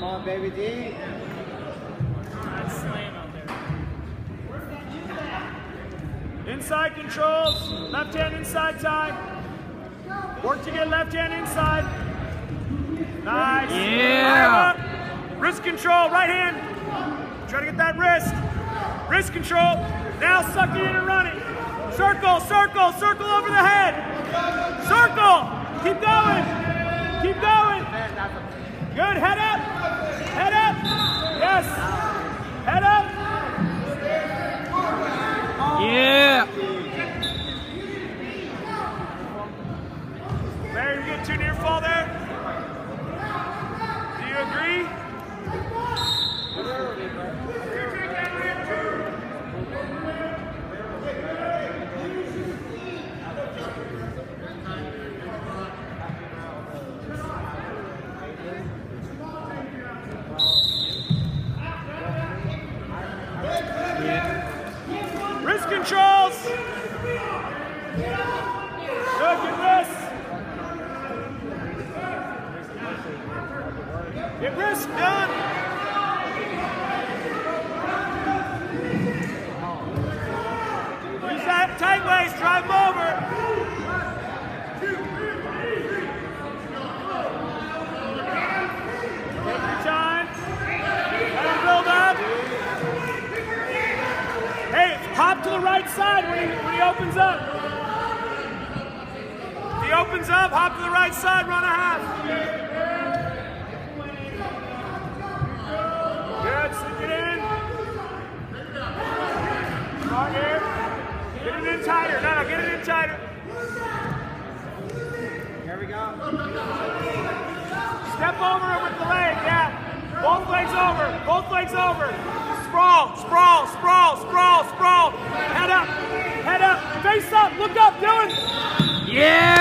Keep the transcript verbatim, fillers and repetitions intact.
on, baby D. That's slam out there. Inside controls. Left hand inside tie. Work to get left hand inside. Nice. Yeah. Wrist control, right hand. Try to get that wrist. Wrist control. Now suck it in and run it. Circle, circle, circle over the head. Circle. Keep going. Keep going. Good. Head up. Head up. Yes. Head up. Yeah. Larry, you get too near fall there? Do you agree? Wrist controls. Good, good wrist. Get wrist done. Use that tight waist, drive them over. Take your time. Let him build up. Hey, hop to the right side when he, when he opens up. If he opens up, hop to the right side, run a half. Good, sink it in. Strong here. Get it in tighter. No, no, get it in tighter. Here we go. Step over it with the leg, yeah. Both legs over, both legs over. Sprawl, sprawl, sprawl, sprawl, sprawl. Head up, head up, face up, look up, Dylan. Yeah.